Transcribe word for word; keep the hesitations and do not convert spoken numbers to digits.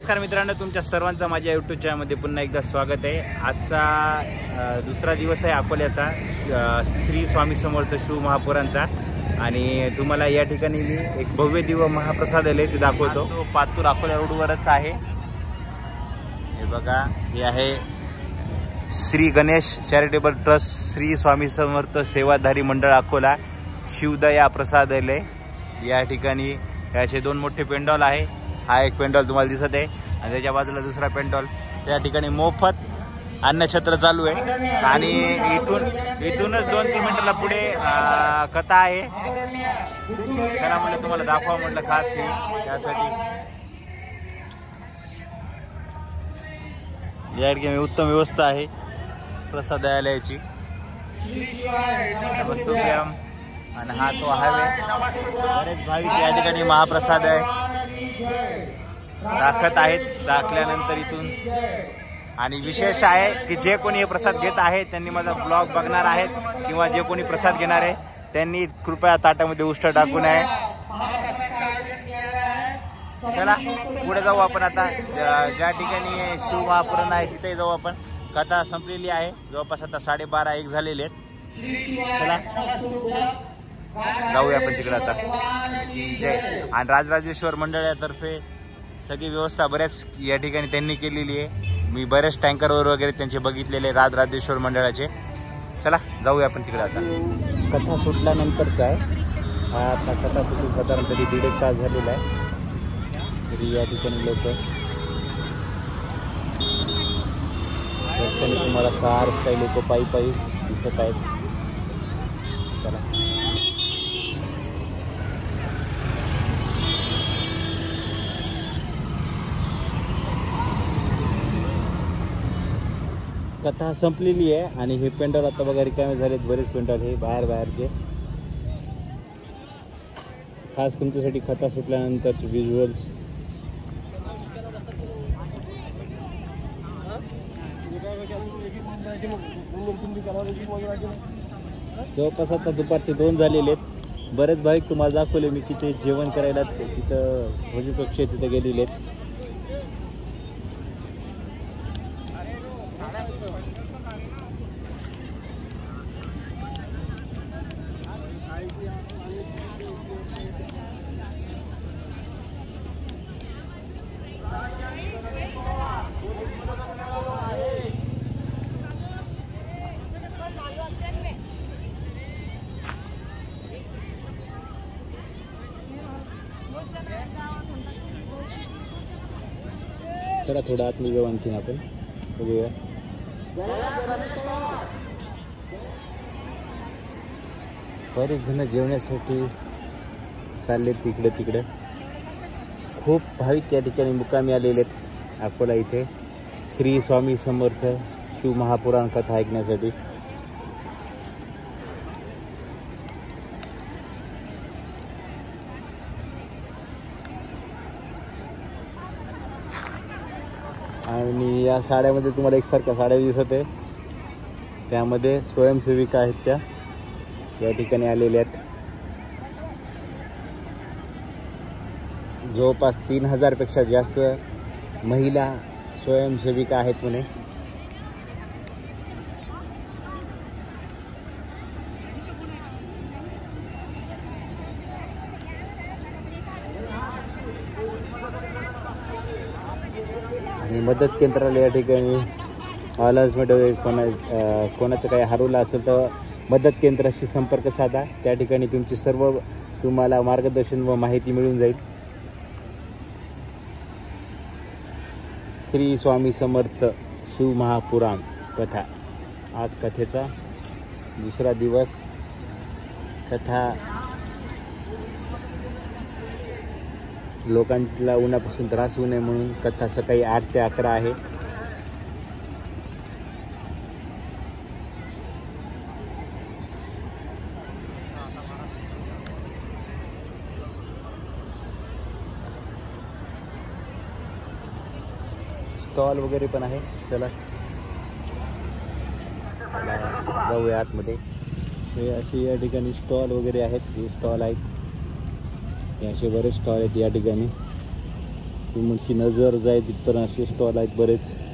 नमस्कार मित्रांनो, तुमच्या सर्वांचं माझ्या यूट्यूब चॅनलमध्ये पुन्हा एकदा स्वागत आहे। आजचा दुसरा दिवस आहे अकोल्याचा श्री स्वामी समर्थ शिव महापुरांचा आणि तुम्हाला या ठिकाणी मी एक भव्य दिव्य महाप्रसाद आहे ते दाखवतो। तो पातूर अकोला रोडवरच आहे। हे बघा, हे आहे श्री गणेश चॅरिटेबल ट्रस्ट श्री स्वामी समर्थ सेवाधारी मंडळ अकोला शिवदया प्रसादालय। या ठिकाणी याचे दोन मोठे पेंडॉल आहे। हा एक पेंडॉल तुम्हाला दिसत आहे आणि त्याच्या बाजूला दुसरा पेंडॉल। त्या ठिकाणी मोफत अन्नछत्र चालू आहे आणि इथून इथूनच दोन किलोमीटरला पुढे कथा आहे। चला म्हटलं तुम्हाला दाखवा म्हटलं खास हे त्यासाठी। या ठिकाणी उत्तम व्यवस्था आहे प्रसादालयाची। आणि हा तो हायवे, बरेच भाविक या ठिकाणी महाप्रसाद आहे चाखत आहेत। चाखल्यानंतर इथून आणि विशेष आहे की जे कोणी हे प्रसाद घेत आहे त्यांनी माझा ब्लॉग बघणार आहेत किंवा जे कोणी प्रसाद घेणार आहे त्यांनी कृपया ताटामध्ये उष्ट टाकू नये। चला पुढे जाऊ आपण आता। ज्या ठिकाणी शिव महापुराण आहे तिथे जाऊ आपण। कथा संपलेली आहे, जवळपास आता साडेबारा एक झालेले आहेत। चला जाऊया आपण तिकडे आता। की जय। आणि राजराजेश्वर मंडळातर्फे सगळी व्यवस्था बऱ्याच या ठिकाणी त्यांनी केलेली आहे। मी बरेच टँकरवर वगैरे त्यांचे बघितलेले राजराजेश्वर मंडळाचे। चला जाऊया आपण तिकडे आता। कथा सुटल्यानंतरचा आहे हा। आता कथा सुटून साधारण तरी दीड एक तास झालेला आहे। तरी या ठिकाणी लोक रस्त्याने तुम्हाला कार काही लोक पायी पायी दिसत आहेत। चला कथा संपलेली आहे आणि हे पेंडॉल आता बघा रिकामे झालेत। बरेच पेंडॉल हे बाहेर बाहेरचे खास तुमच्यासाठी कथा सुटल्यानंतरचे व्हिज्युअल्स। जवळपास आता दुपारचे दोन झालेले आहेत। बरेच भाविक तुम्हाला दाखवले मी तिथे जेवण करायला तिथं भोजपक्ष तिथे गेलेले आहेत। चला थोडं आतमध्ये जाऊ आणखीन आपण बघूया। बरेच जण जेवण्यासाठी चालले तिकडे तिकडे। खूप भाविक या ठिकाणी मुक्कामी आलेले आहेत अकोला इथे श्री स्वामी समर्थ शिव महापुराण कथा ऐकण्यासाठी। आणि या साड्यामध्ये तुम्हाला एकसारख्या साड्या दिसत आहे, त्यामध्ये स्वयंसेविका आहेत त्या या ठिकाणी आलेल्या आहेत। जवळपास तीन हजार पेक्षा जास्त महिला स्वयंसेविका आहेत म्हणे। आणि मदत केंद्राला या ठिकाणी अनाउन्समेंट कोणा कोणाचं काही हरवलं असेल तर मदत केंद्राशी संपर्क साधा। त्या ठिकाणी तुमची सर्व तुम्हाला मार्गदर्शन व माहिती मिळून जाईल। श्री स्वामी समर्थ शिव महापुराण कथा आज कथेचा दुसरा दिवस। कथा लोकांना उन्हापासून त्रास होऊ नये म्हणून कथा सकाळी आठ ते अकरा आहे। स्टॉल वगैरे पण आहे। चला जाऊया आतमध्ये। हे असे या ठिकाणी स्टॉल वगैरे आहेत। हे स्टॉल आहेत, हे असे बरेच स्टॉल आहेत या ठिकाणी। तुमची नजर जाय तिथपर्यंत असे स्टॉल आहेत बरेच.